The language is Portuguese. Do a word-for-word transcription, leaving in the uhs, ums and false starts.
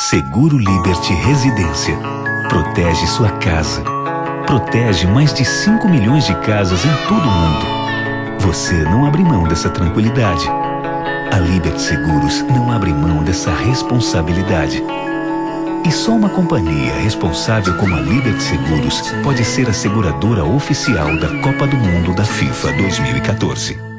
Seguro Liberty Residência. Protege sua casa. Protege mais de cinco milhões de casas em todo o mundo. Você não abre mão dessa tranquilidade. A Liberty Seguros não abre mão dessa responsabilidade. E só uma companhia responsável como a Liberty Seguros pode ser a seguradora oficial da Copa do Mundo da FIFA dois mil e quatorze.